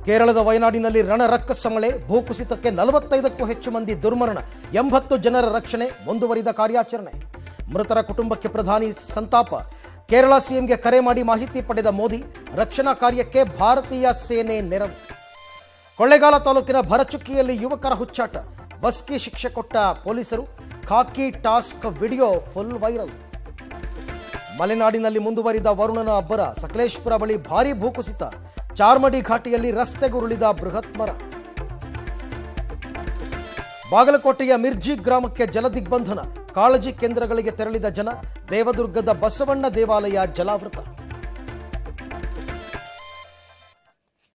ಕೇರಳದ ವಯನಾಡಿನಲ್ಲಿ ರಣರಕ್ಕಸ ಮಳೆ, ಭೂಕುಸಿತಕ್ಕೆ 45ಕ್ಕೂ ಹೆಚ್ಚು ಮಂದಿ ದುರ್ಮರಣ, 80 ಜನರ ರಕ್ಷಣೆ, ಮುಂದುವರಿದ ಕಾರ್ಯಾಚರಣೆ. ಮೃತರ ಕುಟುಂಬಕ್ಕೆ ಪ್ರಧಾನಿ ಸಂತಾಪ. ಕೇರಳ ಸಿಎಂಗೆ ಕರೆ ಮಾಡಿ ಮಾಹಿತಿ ಪಡೆದ ಮೋದಿ, ರಕ್ಷಣಾ ಕಾರ್ಯಕ್ಕೆ ಭಾರತೀಯ ಸೇನೆ ನೆರವು. ಕೊಳ್ಳೇಗಾಲ ತಾಲೂಕಿನ ಭರಚುಕ್ಕಿಯಲ್ಲಿ ಯುವಕರ ಹುಚ್ಚಾಟ, ಬಸ್ಗೆ ಶಿಕ್ಷೆ ಕೊಟ್ಟ ಪೊಲೀಸರು, khaki task video full viral. ಮಲೆನಾಡಿನಲ್ಲಿ ಮುಂದುವರಿದ ವರುಣನ ಅಬ್ಬರ, ಸಕಲೇಶಪುರ ಬಳಿ ಭಾರೀ ಭೂಕುಸಿತ, ಚಾರ್ಮಡಿ ಘಾಟಿಯಲ್ಲಿ ರಸ್ತೆಗುರುಳಿದ ಬೃಹತ್ ಮರ. ಬಾಗಲಕೋಟೆಯ ಮಿರ್ಜಿ ಗ್ರಾಮಕ್ಕೆ ಜಲದಿಗ್ಬಂಧನ, ಕಾಳಜಿ ಕೇಂದ್ರಗಳಿಗೆ ತೆರಳಿದ ಜನ, ದೇವದುರ್ಗದ ಬಸವಣ್ಣ ದೇವಾಲಯ ಜಲಾವೃತ.